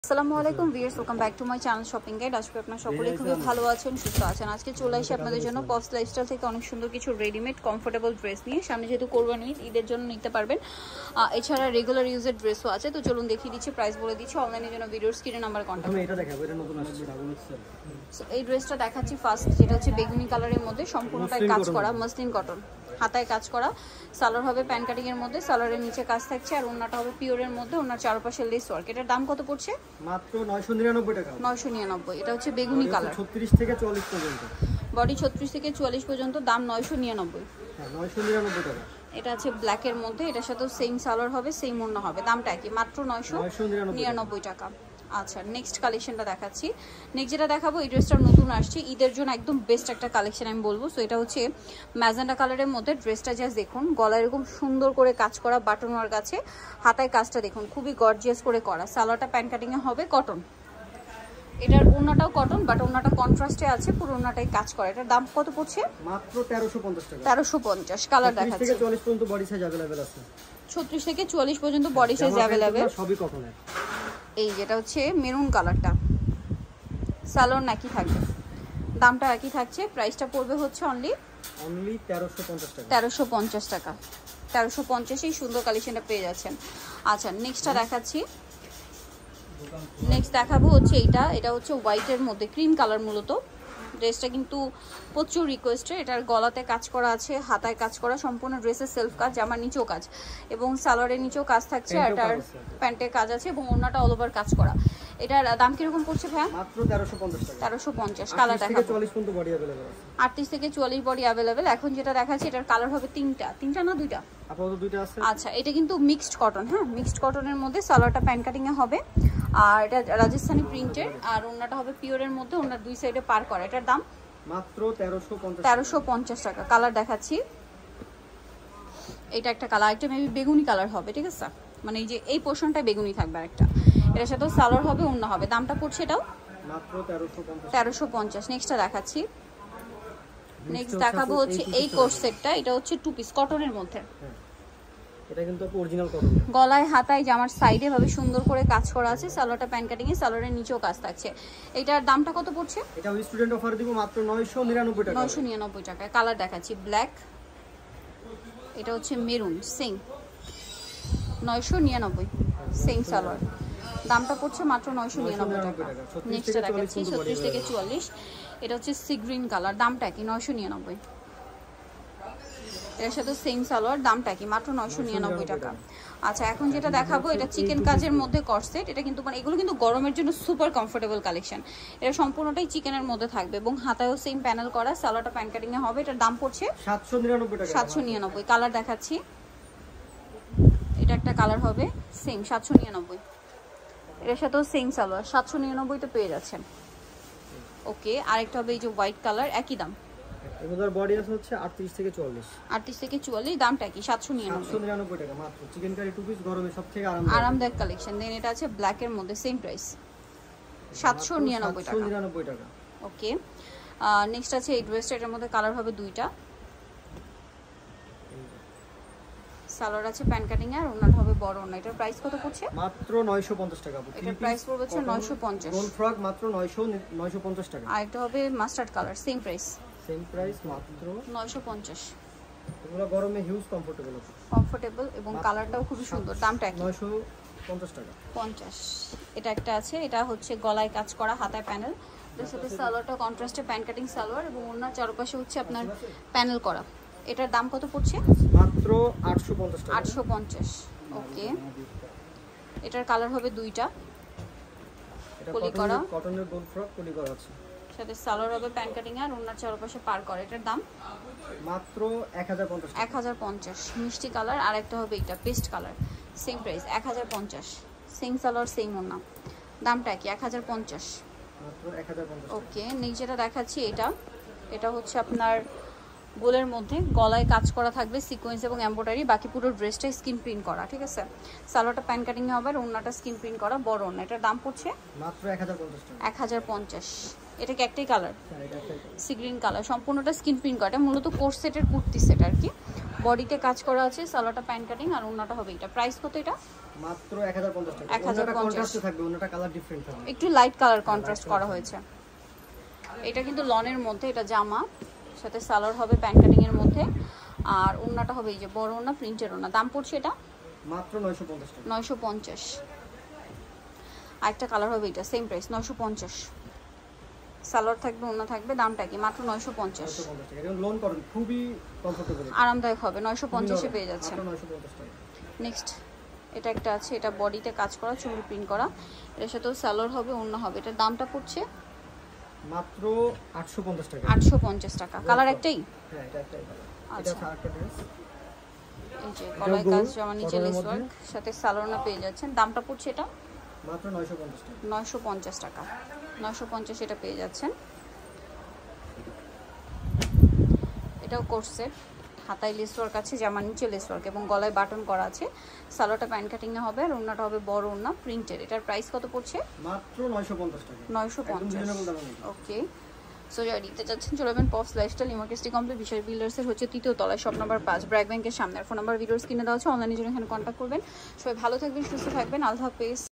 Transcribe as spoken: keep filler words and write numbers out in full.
আসসালামু আলাইকুম viewers, welcome back to my channel shopping guide. আজকে আপনারা সকলেই খুবই ভালো আছেন, সুস্থ আছেন। আজকে চলে আসি আপনাদের জন্য পপস লাইফস্টাইল থেকে অনেক সুন্দর কিছু রেডিমেড কমফোর্টেবল ড্রেস নিয়ে। সামনে যেহেতু কোরবানি ঈদ, ঈদের জন্য নিতে পারবেন। এছাড়া রেগুলার ইউজের ড্রেসও আছে। তো চলুন দেখিয়ে দিচ্ছি, প্রাইস বলে দিচ্ছি। অনলাইনের জন্য ভিডিওর স্ক্রিনে নাম্বার কন্ট্যাক্ট। এটা দেখাবো, এটা নতুন আসছে ডাবল এক্সেল। সো এই ড্রেসটা দেখাচ্ছি ফার্স্ট, যেটা হচ্ছে বেগুনি কালারের মধ্যে সম্পূর্ণটাই কাজ করা মসলিন কটন, হাতায় কাজ করা। সালোয়ার হবে প্যান কাটিং এর মধ্যে, সালোয়ারের নিচে কাজ থাকছে, আর ওন্নাটা হবে পিওরের মধ্যে, ওন্নার চারপাশে লেস ওয়ার্ক। এটার দাম কত পড়ছে? মাত্র নয়শো নিরানব্বই টাকা। নয়শো নিরানব্বই। এটা হচ্ছে বেগুনি কালার, ছত্রিশ থেকে চুয়াল্লিশ পর্যন্ত বডি ছত্রিশ থেকে চুয়াল্লিশ পর্যন্ত, দাম নয়শো নিরানব্বই। হ্যাঁ, নয়শো নিরানব্বই টাকা। এটা আছে ব্ল্যাকের মধ্যে, এটার সাথেও সেম সালোয়ার হবে, সেম ওন্না হবে, দামটা কি মাত্র নয়শো নিরানব্বই টাকা। আচ্ছা, নেক্সট কালেকশনটা দেখাচ্ছি। নেক্সট যেটা দেখাবো, এই ড্রেসটা নতুন আসছে, ঈদের জন্য একদম বেস্ট একটা কালেকশন আমি বলবো। সো এটা হচ্ছে ম্যাজেন্ডা কালারের মধ্যে। ড্রেসটা জাস্ট দেখুন, গলায় এরকম সুন্দর করে কাজ করা, বাটন ওয়ার্ক আছে, হাতায় কাজটা দেখুন খুবই গর্জিয়াস করে করা। সালোয়ারটা প্যান কাটিংয়ে হবে কটন, এটার ওন্নাটাও কটন, বাট ওন্নাটা কন্ট্রাস্টে আছে, পুরো ওন্নাটাই কাজ করা। এটার দাম কত পড়ছে? মাত্র তেরোশো পঞ্চাশ টাকা। তেরোশো পঞ্চাশ। কালার দেখাচ্ছি, থেকে চুয়াল্লিশ পর্যন্ত বডি সাইজ अवेलेबल আছে। ছত্রিশ থেকে চুয়াল্লিশ পর্যন্ত বডি সাইজ अवेलेबल, সবই কটনের। এই যেটা হচ্ছে মেরুন কালারটা, সালোয়ার নাকি থাকবে, দামটা একই থাকছে। প্রাইসটা পড়বে হচ্ছে অনলি অনলি তেরোশো পঞ্চাশ টাকা। তেরোশো পঞ্চাশ টাকা। তেরোশো পঞ্চাশেই সুন্দর কালেকশনটা পেয়ে যাচ্ছেন। আচ্ছা, নেক্সটটা দেখাচ্ছি। নেক্সট দেখাবো হচ্ছে এইটা, এটা হচ্ছে হোয়াইটের মধ্যে ক্রিম কালার। মূলত ড্রেসটা কিন্তু প্রচুর রিকোয়েস্টের। এটার গলাতে কাজ করা আছে, হাতায় কাজ করা, সম্পূর্ণ ড্রেসের সেলফ কাজ, জামার নিচেও কাজ এবং সালোয়ারের নিচেও কাজ থাকছে, এটার প্যান্টের কাজ আছে এবং ওন্নাটা অল ওভার কাজ করা। এটার দাম কিরকম পড়ছে ভাইয়া? মাত্র তেরোশো পঞ্চাশ টাকা। তেরোশো পঞ্চাশ। কালার দেখাবো, চুয়াল্লিশ পর্যন্ত বডি अवेलेबल আছে। আটত্রিশ থেকে চুয়াল্লিশ বডি অ্যাভেলেবেল। এখন যেটা দেখাচ্ছি, এটার কালার হবে তিনটা, তিনটা না দুইটা? আপাতত দুইটা আছে। আচ্ছা, এটা কিন্তু মিক্সড কটন। হ্যাঁ, মিক্সড কটনের মধ্যে, সালোয়ারটা প্যান কাটিং এ হবে, আর এটা রাজস্থানি প্রিন্টের, আর ওন্নাটা হবে পিওরের মধ্যে, ওন্নার দুই সাইডে পার করা। এটার দাম মাত্র তেরোশো পঞ্চাশ তেরোশো পঞ্চাশ টাকা। কালার দেখাচ্ছি, এটা একটা কালার, একটা মেবি বেগুনি কালার হবে, ঠিক আছে? মানে এই যে এই পোর্শনটা বেগুনি থাকবে, আর একটা এটার সাথেও সালোয়ার হবে, ওন্না হবে। দামটা পড়ছে এটাও মাত্র তেরোশো পঞ্চাশ। তেরোশো পঞ্চাশ। নেক্সটটা দেখাচ্ছি। নেক্সট দেখাবো হচ্ছে এই কোর্স সেটটা, এটা হচ্ছে টু পিস কটনের মধ্যে। এটা কিন্তু অরিজিনাল কটন। গলায় হাতায় জামার সাইডে ভাবে সুন্দর করে কাজ করা আছে, সালোয়ারটা প্যান কাটিং এ, সালোয়ারের নিচেও কাজ থাকছে। এটার দামটা কত পড়ছে? এটা স্টুডেন্ট অফার দিব মাত্র নয়শো নিরানব্বই টাকা। নয়শো নিরানব্বই টাকা। কালার দেখাচ্ছি, ব্ল্যাক, এটা হচ্ছে মেরুন, সেম নয়শো নিরানব্বই, সেম সালোয়ার, দামটা পড়ছে মাত্র নয়শো নিরানব্বই টাকা। নেক্সটটা দেখাচ্ছি ছত্রিশ থেকে চুয়াল্লিশ, এটা হচ্ছে সি গ্রিন কালার, দামটা কি নয়শো নিরানব্বই। এর সাথে সেম সালোয়ার, দামটা কি মাত্র নয়শো নিরানব্বই টাকা। আচ্ছা, এখন যেটা দেখাবো, এটা চিকেন কাজের মধ্যে কর্সেট। এটা কিন্তু মানে এগুলো কিন্তু গরমের জন্য সুপার কমফোর্টেবল কালেকশন। এটা সম্পূর্ণটাই চিকেনের মধ্যে থাকবে এবং হাতায়ও সেম প্যানেল করা, সালোয়ারটা প্যান কাটিং এ হবে। এটার দাম পড়ছে সাতশো নিরানব্বই টাকা। সাতশো নিরানব্বই। কালার দেখাচ্ছি, এটা একটা কালার হবে সেম সাতশো নিরানব্বই। এর সাথেও সেম সালোয়ার, সাতশো নিরানব্বই তো পেয়ে যাচ্ছেন। ওকে, আরেকটা হবে এই যে হোয়াইট কালার, একই দাম। এগুলোর বডি আছে হচ্ছে আটত্রিশ থেকে চুয়াল্লিশ। আটত্রিশ থেকে চুয়াল্লিশ, দামটা কি সাতশো নিরানব্বই। সাতশো নিরানব্বই টাকা মাত্র। চিকেন কারি টু পিস, গরমে সবথেকে আরামদায়ক আরামদায়ক কালেকশন। দেন এটা আছে ব্ল্যাক এর মধ্যে, সেম প্রাইস সাতশো নিরানব্বই টাকা। সাতশো নিরানব্বই টাকা। ওকে, নেক্সট আছে এই ড্রেসটা, এটার মধ্যে কালার হবে দুইটা, সালোয়ার আছে প্যান কাটিং এর, ওন্নাটা হবে বড় ওন্না। এটার প্রাইস কত পড়ছে? মাত্র নয়শো পঞ্চাশ টাকা। এটার প্রাইস পড়বে হচ্ছে নয়শো পঞ্চাশ। গোল ফ্রক মাত্র নয়শো নয়শো পঞ্চাশ টাকা। আর এটা হবে mustard colour, same price same price মাত্র নয়শো পঞ্চাশ। এগুলো গরমে হিউজ কমফোর্টেবল আছে, কমফোর্টেবল এবং কালারটাও খুবই সুন্দর। দামটা কি? নয়শো পঞ্চাশ টাকা। পঞ্চাশ। এটা একটা আছে, এটা হচ্ছে গলায় কাজ করা, হাতায় প্যানেল, এর সাথে সালোয়ারটা কন্ট্রাস্টে প্যান কাটিং সালোয়ার এবং ওন্নার চারপাশে হচ্ছে আপনার প্যানেল করা। এটার দাম কত পড়ছে? মাত্র আটশো পঞ্চাশ টাকা। আটশো পঞ্চাশ। ওকে, এটার কালার হবে দুইটা, এটা পলি করা, কটনের গোল ফ্রক পলি করা আছে, সাথে সালোয়ার হবে প্যান কাটিং আর ওন্নার চারপাশে পার করা। এটার দাম মাত্র এক হাজার পঞ্চাশ টাকা। এক হাজার পঞ্চাশ। মিষ্টি কালার, আর একটা হবে এটা পেস্ট কালার, সেম প্রাইস এক হাজার পঞ্চাশ। সেম সালোয়ার সেম ওন্না, দামটা কি? এক হাজার পঞ্চাশ। মাত্র এক হাজার পঞ্চাশ। ওকে, নেক্সট যেটা দেখাচ্ছি, এটা এটা হচ্ছে আপনার গোলের মধ্যে, গলায় কাজ করা থাকবে সিকোয়েন্স এবং এমব্রয়ডারি, বাকি পুরো ড্রেসটা স্কিন প্রিন্ট করা, ঠিক আছে? সালোয়ারটা প্যান কাটিং হবে আর ওন্নাটা স্কিন প্রিন্ট করা, বড় ওন্না। এটার দাম পড়ছে মাত্র এক হাজার পঞ্চাশ টাকা। এক হাজার পঞ্চাশ। এটা কি একটাই কালার? হ্যাঁ, এটা একটাই সি গ্রিন কালার, সম্পূর্ণটা স্কিন প্রিন্ট করা। এটা মূলত কোর্স সেটের কুর্তি সেট আর কি, বডিতে কাজ করা আছে, সালোয়ারটা প্যান্ট কাটিং আর ওন্নাটা হবে এটা। প্রাইস কত এটা? মাত্র এক হাজার পঞ্চাশ টাকা। এক হাজার পঞ্চাশ কন্ট্রাস্টে থাকবে, ওনাটা কালার ডিফারেন্ট থাকবে, একটু লাইট কালার কন্ট্রাস্ট করা হয়েছে। এটা কিন্তু লনের মধ্যে, এটা জামা সাথে সালোয়ার হবে প্যান্ট কাটিং এর মধ্যে আর ওন্নাটা হবে এই যে বড় ওন্না, প্রিন্টের ওন্না। দাম পড়ছে এটা মাত্র নয়শো পঞ্চাশ টাকা। নয়শো পঞ্চাশ। আরেকটা কালার হবে এটা সেম প্রাইস নয়শো পঞ্চাশ। সালোয়ার থাকবে, ওন্না থাকবে, দামটা কি? মাত্র নয়শো পঞ্চাশ। নয়শো পঞ্চাশ টাকা। এটা লোন করেন, খুবই কমফোর্টেবল, আরামদায়ক হবে। নয়শো পঞ্চাশে পেয়ে যাচ্ছে। মাত্র নয়শো পঞ্চাশ টাকা। নেক্সট এটা একটা আছে, এটা বডিতে কাজ করা, চুল প্রিন্ট করা, এর সাথেও সালোয়ার হবে, ওন্না হবে। এটার দামটা পড়ছে মাত্র আটশো পঞ্চাশ টাকা। আটশো পঞ্চাশ টাকা। কালার একটাই? হ্যাঁ, এটা একটাই কালার। আচ্ছা, এটা আরেকটা ড্রেস, এই যে গলায় কাজ, জামা নিচে লেস ওয়ার্ক, সাথে সালোয়ারটা পেয়ে যাচ্ছেন। দামটা পড়ছে এটা মাত্র নয়শো পঞ্চাশ টাকা। নয়শো পঞ্চাশ টাকা। নয়শো পঞ্চাশ এটা পেয়ে যাচ্ছেন। এটাও করছে, হাতায় লেস ওয়ার্ক আছে, জামা নিচে লেস ওয়ার্ক এবং গলায় বাটন করা আছে। সালোয়ারটা প্যান্ট কাটিং এ হবে আর ওন্নাটা হবে বড় ওন্না, প্রিন্টেড। এটার প্রাইস কত পড়ছে? মাত্র নয়শো পঞ্চাশ টাকা। নয়শো পঞ্চাশ। ওকে, সো যারা নিতে চাচ্ছেন চলে যাবেন পপস লাইফস্টাইল ইমার্কেস্টি কমপ্লেক্স বিশাল বিল্ডার্সের হচ্ছে তৃতীয় তলায়, শপ নাম্বার পাঁচ, ব্র্যাক ব্যাংকের সামনে। আর ফোন নাম্বার ভিডিওস কিনে দেওয়া হচ্ছে, অনলাইনে জন্য এখানে কন্ট্যাক্ট করবেন। সবাই ভালো থাকবেন, সুস্থ থাকবেন, আল্লাহ হাফেজ।